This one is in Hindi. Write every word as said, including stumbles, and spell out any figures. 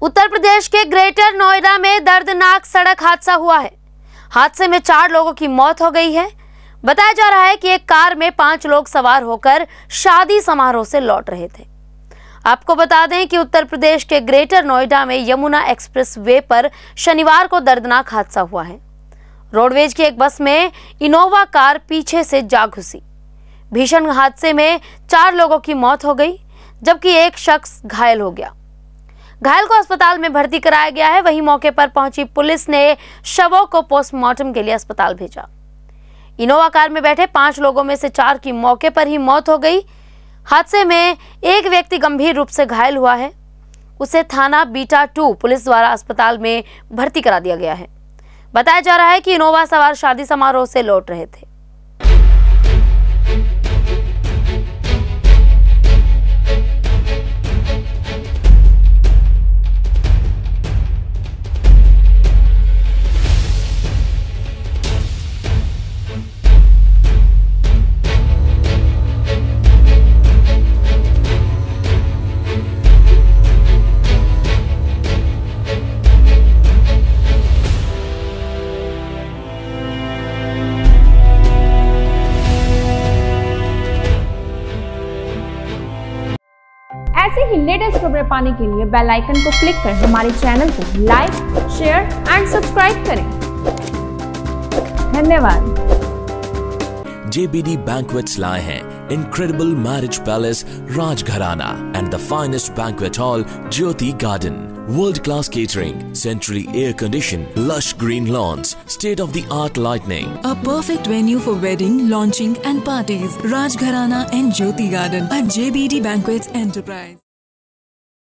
उत्तर प्रदेश के ग्रेटर नोएडा में दर्दनाक सड़क हादसा हुआ है। हादसे में चार लोगों की मौत हो गई है। बताया जा रहा है कि एक कार में पांच लोग सवार होकर शादी समारोह से लौट रहे थे। आपको बता दें कि उत्तर प्रदेश के ग्रेटर नोएडा में यमुना एक्सप्रेस वे पर शनिवार को दर्दनाक हादसा हुआ है। रोडवेज की एक बस में इनोवा कार पीछे से जा घुसी। भीषण हादसे में चार लोगों की मौत हो गई, जबकि एक शख्स घायल हो गया। घायल को अस्पताल में भर्ती कराया गया है। वहीं मौके पर पहुंची पुलिस ने शवों को पोस्टमार्टम के लिए अस्पताल भेजा। इनोवा कार में बैठे पांच लोगों में से चार की मौके पर ही मौत हो गई। हादसे में एक व्यक्ति गंभीर रूप से घायल हुआ है। उसे थाना बीटा टू पुलिस द्वारा अस्पताल में भर्ती करा दिया गया है। बताया जा रहा है कि इनोवा सवार शादी समारोह से लौट रहे थे। ऐसे ही लेटेस्ट खबरें पाने के लिए बेल आइकन को क्लिक कर हमारे चैनल को लाइक, शेयर एंड सब्सक्राइब करें। धन्यवाद। J B D Banquets लाए हैं incredible marriage palace Rajgharana and the finest banquet hall Jyoti Garden. World-class catering, centrally air-conditioned, lush green lawns, state-of-the-art lighting. A perfect venue for wedding, launching and parties. Rajgharana and Jyoti Garden at J B D Banquets Enterprise.